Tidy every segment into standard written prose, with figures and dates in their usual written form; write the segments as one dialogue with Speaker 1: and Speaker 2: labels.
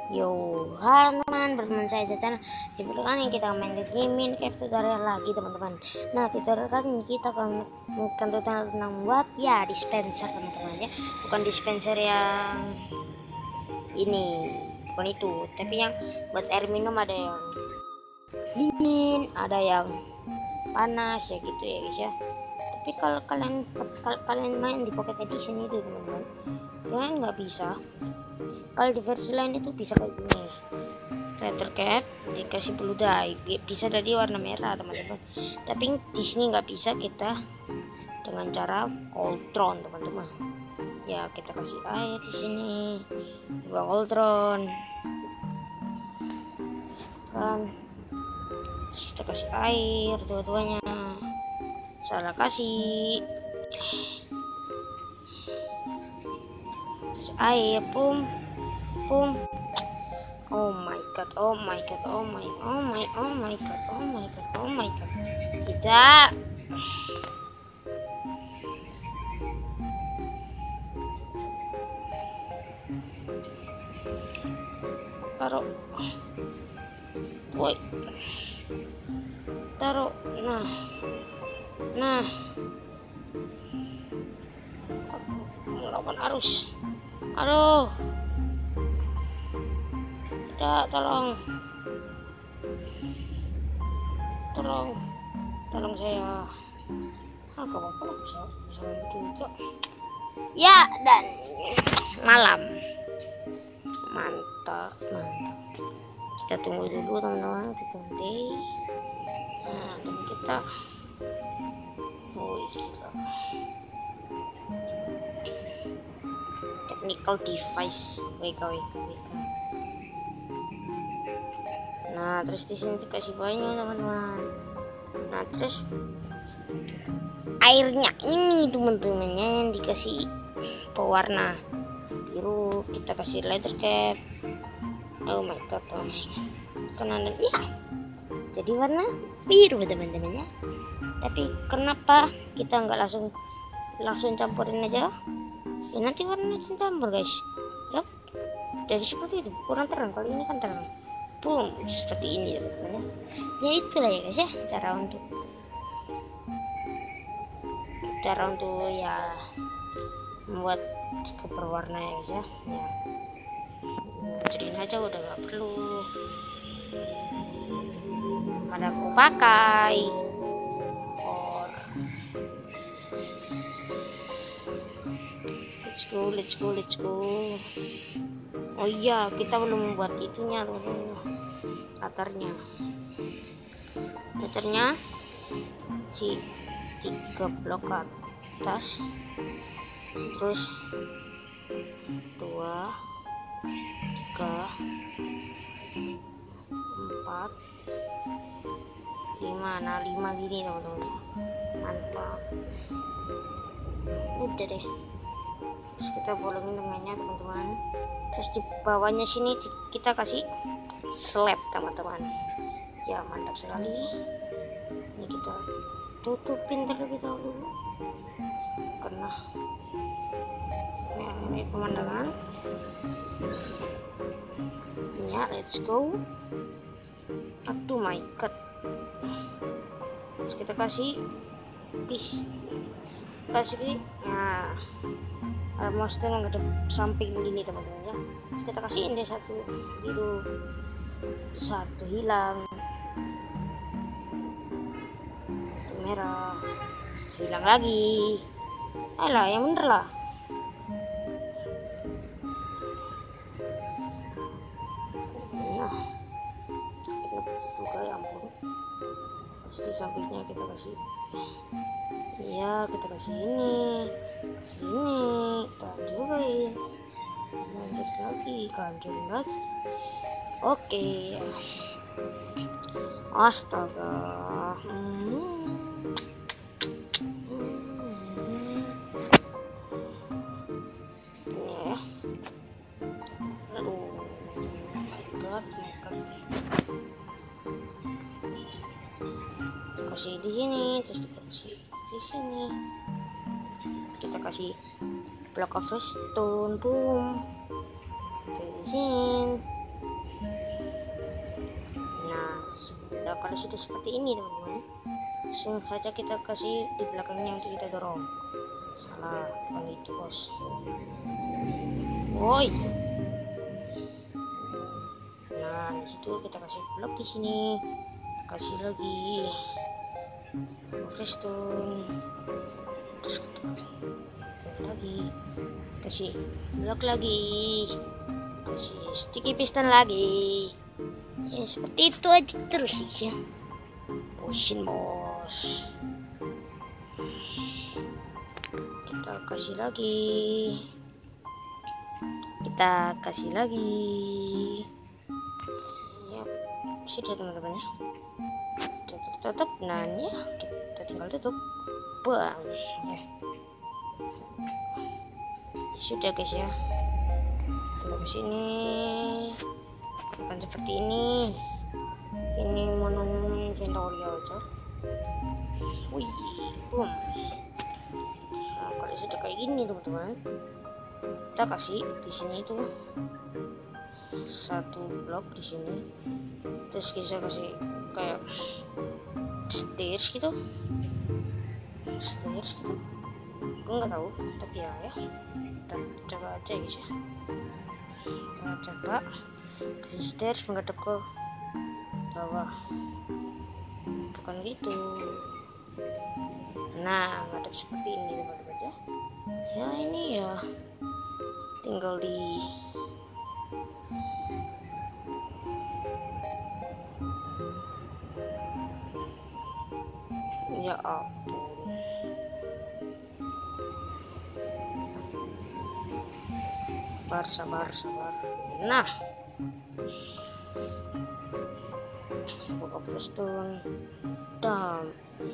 Speaker 1: Yo, halo teman, berteman saya Zaten. Di video kali ini kita main game Minecraft tutorial lagi teman-teman. Nah, tutorial kali ini kita akan melakukan tutorial tentang buat ya dispenser teman-teman ya. Bukan dispenser yang ini, bukan itu, tapi yang buat air minum, ada yang dingin, ada yang panas ya gitu ya guys ya. Tapi kalau kalian main di Pocket Edition itu teman-teman, kalian nggak bisa. Kalau di versi lain itu bisa kayak gini, letter cap dikasih blue dye, bisa dari warna merah teman-teman. Tapi di sini nggak bisa kita dengan cara Coltron teman-teman. Ya kita kasih air di sini, coba Coltron kan, kita kasih air dua-duanya. Salah kasih air, pum. Oh my god, oh my god, oh my god. Tidak. Taruh. Woi. Taruh. Nah. Melawan arus. Aduh. Tidak, tolong saya. Gak apa-apa, bisa juga ya. Dan malam mantap. Kita tunggu dulu teman-teman, kita tunggu. Nah, dan kita gila. Technical device WK. Nah, terus di sini dikasih banyak teman-teman. Nah, terus airnya ini teman-temannya yang dikasih pewarna biru, kita kasih letter cap. Oh my god. Karena ya jadi warna biru teman-temannya. Tapi kenapa kita nggak langsung campurin aja? Ya nanti warnanya campur guys. Yap. Jadi seperti itu, kurang terang. Kalau ini kan terang. Boom, seperti ini teman-teman ya. Itulah ya guys ya, cara untuk ya membuat cukup berwarna ya guys ya. Jadiin aja udah gak perlu mana aku pakai. Let's go. Oh iya, kita belum membuat itunya teman-teman. Latarnya si 3 blok ke atas, terus 2 3 4 5. Nah 5 gini teman-teman, mantap. Udah deh, terus kita bolongin tengahnya teman-teman. Terus di bawahnya sini kita kasih slab teman-teman ya, mantap sekali. Ini kita tutupin terlebih dahulu karena ini pemandangan ya. Let's go. Aduh my god. Terus kita kasih nah almost ngadep samping gini teman-teman ya. Terus kita kasih ini satu biru, satu hilang, satu merah, hilang lagi. Ayolah yang bener lah. Nah juga ya ampun. Terus di sampingnya kita kasih kita kasih ini, kita hancurin, hancurin lagi. Oke. Astaga. Ya. Aduh, my god. Kasih di sini, terus kita kasih di sini. Kita kasih block of redstone, boom. Di sini kalau sudah seperti ini teman-teman, langsung saja kita kasih di belakangnya untuk kita dorong. Salah, bukan itu bos. Woi. Nah, di situ kita kasih blok di sini, kasih lagi redstone, terus kita kasih lagi, kasih blok lagi, kasih sticky piston lagi. Ya seperti itu aja terus ya. Pusin bos. Kita kasih lagi. Kita kasih lagi. Ya, sudah teman-teman ya. Tutup. Nah, ya kita tinggal tutup. Bang. Ya. Sudah guys ya. Kita ke sini. Bukan seperti ini. Ini monomen inventory aja. Wih, boom. Nah, kalau sudah kayak gini teman-teman, kita kasih di sini itu satu blok di sini, terus kita kasih kayak stairs gitu. Aku nggak tahu, tapi ya kita coba aja guys ya. Kita coba kasih stairs menghadap ke bawah, bukan gitu. Nah, menghadap seperti ini teman-teman ya. Ya ini ya tinggal di ya ampun. Sabar. Nah, buka redstone dan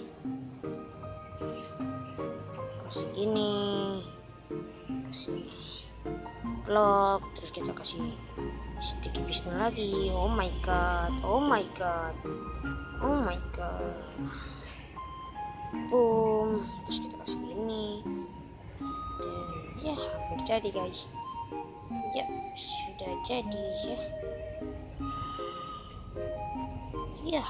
Speaker 1: kasih gini, kasih blok, terus kita kasih sticky piston lagi. Oh my god. Boom, terus kita kasih gini, dan ya hampir jadi guys. Ya sudah jadi ya. Ya,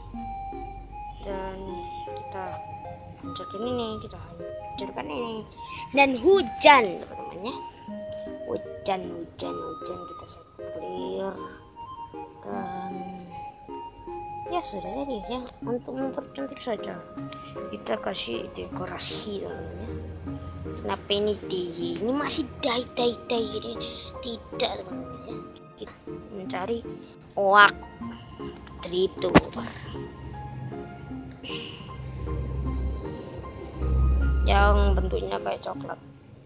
Speaker 1: dan kita hancurkan ini, dan hujan teman-teman ya. Hujan kita set clear, dan ya sudah jadi ya. Untuk mempercantik saja kita kasih dekorasi teman-teman ya. Kenapa ini ini masih dai gitu? Tidak teman-teman ya. Kita mencari oak triptor yang bentuknya kayak coklat.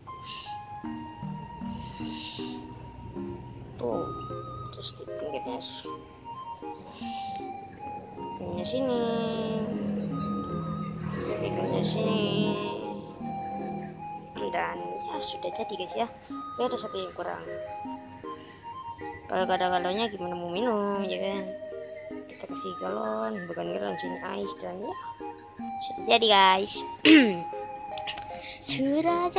Speaker 1: Tuh, terus di pinggirnya sini, dan ya sudah jadi guys ya. Tapi ada satu yang kurang. Kalau gak ada galonnya gimana mau minum ya kan? Kita kasih galon, bukan galon sini ice, dan ya sudah jadi guys. sudah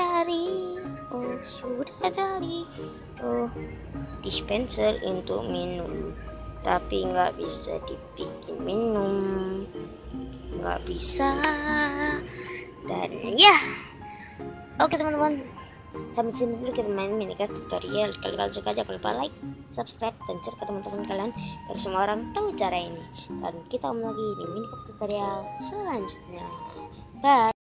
Speaker 1: jadi dispenser untuk minum, tapi nggak bisa dibikin minum, nggak bisa. Dan ya oke teman-teman, sampai sini dulu kita main Minecraft tutorial. Kalau kalian suka jangan lupa like, subscribe, dan share ke teman-teman kalian agar semua orang tahu cara ini. Dan kita lagi di Minecraft tutorial selanjutnya. Bye.